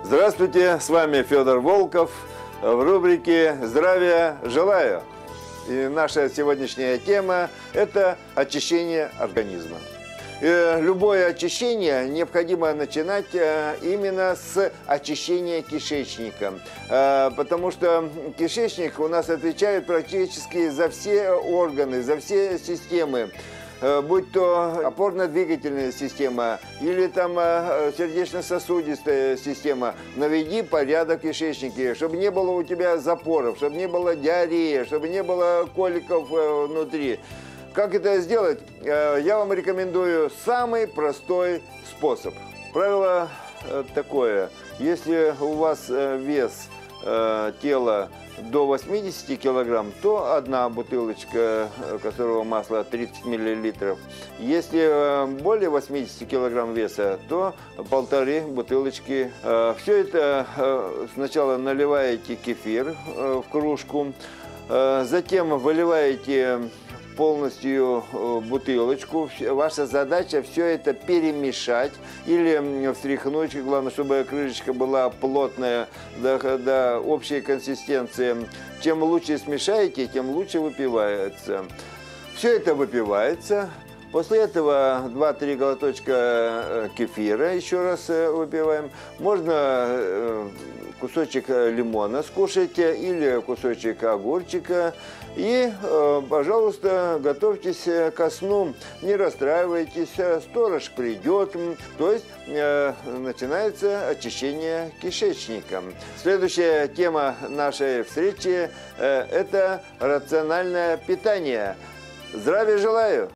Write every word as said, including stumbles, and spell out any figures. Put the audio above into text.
Здравствуйте, с вами Федор Волков в рубрике «Здравия желаю». И наша сегодняшняя тема – это очищение организма. И любое очищение необходимо начинать именно с очищения кишечника, потому что кишечник у нас отвечает практически за все органы, за все системы. Будь то опорно-двигательная система или там сердечно-сосудистая система, наведи порядок в кишечнике, чтобы не было у тебя запоров, чтобы не было диареи, чтобы не было коликов внутри. Как это сделать? Я вам рекомендую самый простой способ. Правило такое: если у вас вес тела до восьмидесяти килограмм, то одна бутылочка косового масла тридцать миллилитров. Если более восьмидесяти килограмм веса, то полторы бутылочки. Все это сначала наливаете кефир в кружку, затем выливаете полностью бутылочку. Ваша задача все это перемешать или встряхнуть. Главное, чтобы крышечка была плотная до, до общей консистенции. Чем лучше смешаете, тем лучше выпивается. Все это выпивается. После этого два-три глоточка кефира еще раз выпиваем. Можно кусочек лимона скушать или кусочек огурчика. И, пожалуйста, готовьтесь ко сну, не расстраивайтесь, сторож придет. То есть начинается очищение кишечника. Следующая тема нашей встречи – это рациональное питание. Здравия желаю!